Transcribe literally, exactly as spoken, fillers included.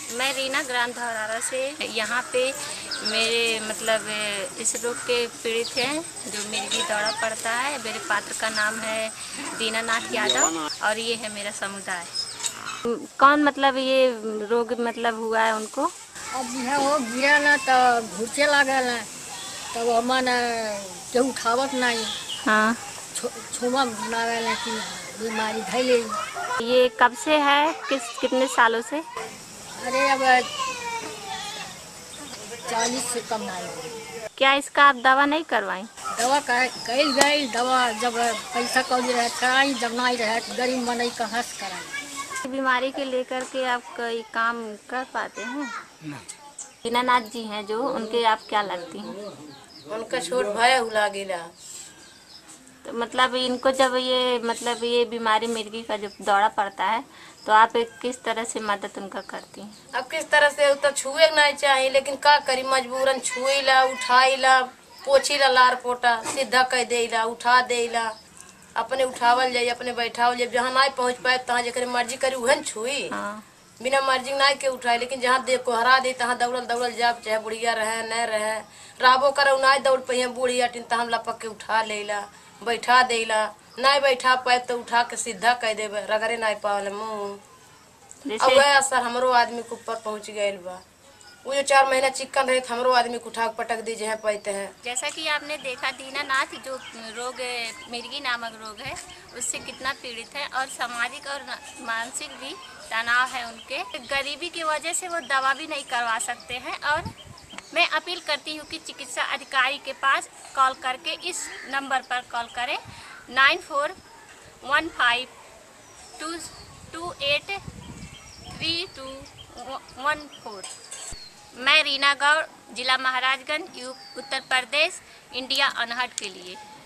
मैं रीना ग्राम धौरारा से यहाँ पे मेरे मतलब इस रोग के पीड़ित हैं जो मिर्गी दौरा पड़ता है। मेरे पात्र का नाम है दीनानाथ यादव और ये है मेरा समुदाय। कौन मतलब ये रोग मतलब हुआ है उनको? अब यहाँ वो गिरा ना तो घुसे लागल है तब हमन के उठावत नहीं। हाँ, छो, छुमा लागल कि बीमारी धैले। ये कब से है, किस कितने सालों से? अरे अब चालीस से कम नहीं। क्या इसका आप दवा नहीं करवाई? दवा कल गई, दवा जब पैसा कौड़ी रहे कराई, जब नहीं रहे गरीब मनई का हंस कराई। बीमारी के लेकर के आप कोई काम कर पाते हैं? दीनानाथ जी हैं जो, उनके आप क्या लगती हैं? उनका छोट भाई हुला गिला। तो मतलब इनको जब ये मतलब ये बीमारी मिर्गी का जब दौरा पड़ता है तो आप एक किस तरह से मदद उनका करती हैं? अब किस तरह से तो छुए नहीं चाहिए, लेकिन का करी मजबूरन छुएला, उठाईला, पोछीला, लार पोटा सीधा कह देला, उठा देला, अपने उठावल जाए, अपने बैठावल जाए। जहाँ नहीं पहुँच पाए तहाँ जकर मर्जी करी वहन छुई। हाँ। बिना मर्जी नहीं के उठाए, लेकिन जहाँ दे को हरा दे तहाँ दौड़ल दौड़ल जाब, चाहे बुढ़िया रहे न रहे राबो करे नहीं दौड़ पे बुढ़िया टिन तहाँ लपक के उठा लेला, बैठा देला। नहीं बैठा पाए तो उठा के सीधा कह देवे, रगड़े नहीं पावल मुँह। अब वह असर हमरो आदमी के ऊपर पहुँच गए बा। वो जो चार महीना चिक्कन रहे हमरो आदमी को उठा पटक दी जहाँ पाते हैं। जैसा कि आपने देखा दीनानाथ जो रोग मिर्गी नामक रोग है उससे कितना पीड़ित है और सामाजिक और मानसिक भी तनाव है उनके। गरीबी की वजह से वो दवा भी नहीं करवा सकते हैं और मैं अपील करती हूँ कि चिकित्सा अधिकारी के पास कॉल करके इस नंबर पर कॉल करें nine four one five two two eight three two one four. मैं रीना गौड़, जिला महाराजगंज, उत्तर प्रदेश, इंडिया अनहट के लिए।